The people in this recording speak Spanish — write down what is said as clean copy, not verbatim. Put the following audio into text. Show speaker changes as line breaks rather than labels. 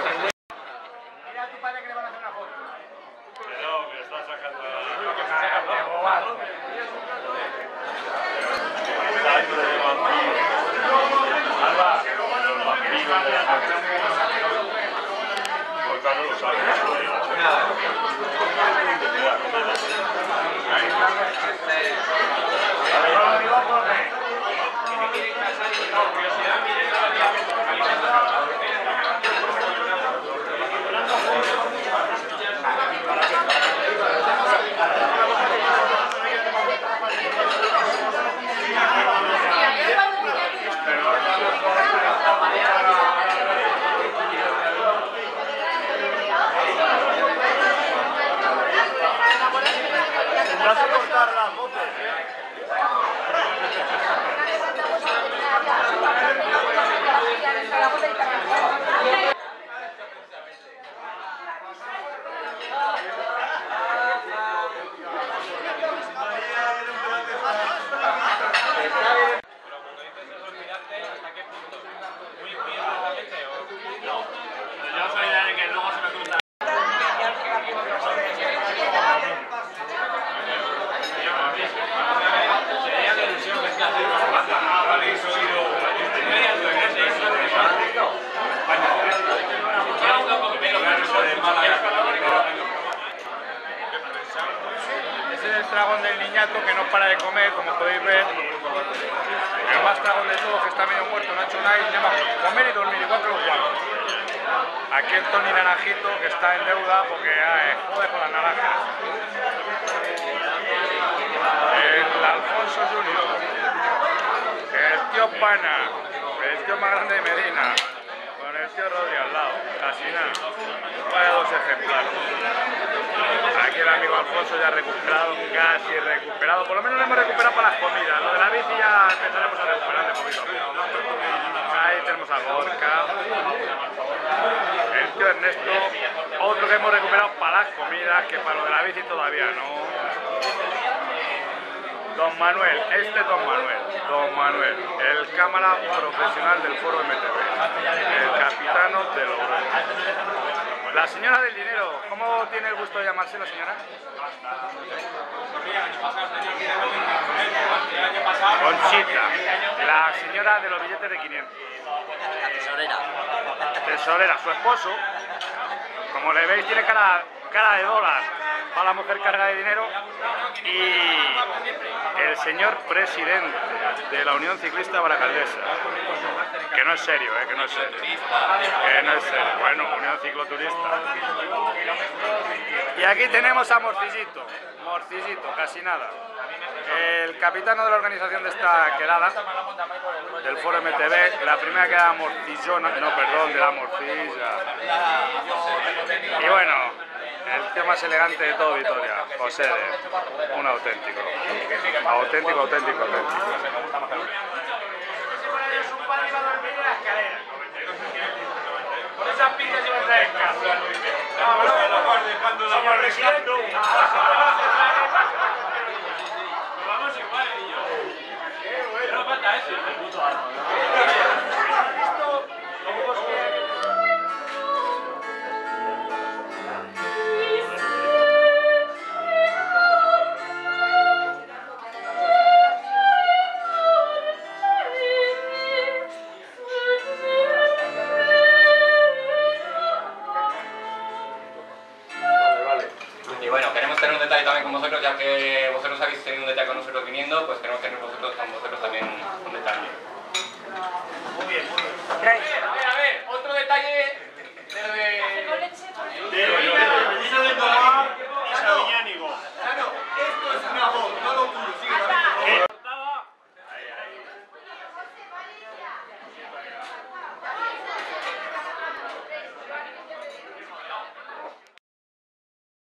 Mira a tu padre que le van a hacer una foto.
No, me está sacando la... ¿Vas a cortar la foto? Ese es el dragón del niñato que no para de comer, como podéis ver. El más dragón de todos, que está medio muerto, no ha hecho nada y nada más comer y dormir, igual que los guapos. Aquí el Tony Naranjito, que está en deuda porque jode con las naranjas. El Alfonso Junior. El tío Pana. El tío más grande de Medina. Con el tío Rodri al lado. Casi nada. Vaya dos ejemplares. Aquí el amigo Alfonso ya recuperado, casi recuperado. Por lo menos lo hemos recuperado para las comidas. Lo de la bici ya empezaremos a recuperar de poquito a poco. Ahí tenemos a Gorka. El tío Ernesto. Otro que hemos recuperado para las comidas, que para lo de la bici todavía no. Don Manuel, Don Manuel, el cámara profesional del foro MTV, el capitano de Logroño. La señora del dinero, ¿cómo tiene el gusto de llamarse la señora? Conchita, la señora de los billetes de 500.
La tesorera.
Tesorera, su esposo, como le veis, tiene cara de dólar para la mujer carga de dinero, y el señor presidente de la Unión Ciclista Baracaldesa, que no es serio, que no es serio, bueno, Unión Cicloturista. Y aquí tenemos a Morcillito, casi nada, el capitano de la organización de esta quedada, del foro MTV, la primera quedada morcillona, no, perdón, de la morcilla. Y bueno, el tío más elegante de todo Vitoria, José, un auténtico. Auténtico.
Su padre iba a dormir en la escalera. Con esas pintas se va a traer en casa. Señor presidente. Vamos igual, niño. No falta eso.
Y bueno, queremos tener un detalle también con vosotros, ya que vosotros habéis tenido un detalle con nosotros viniendo, pues tenemos que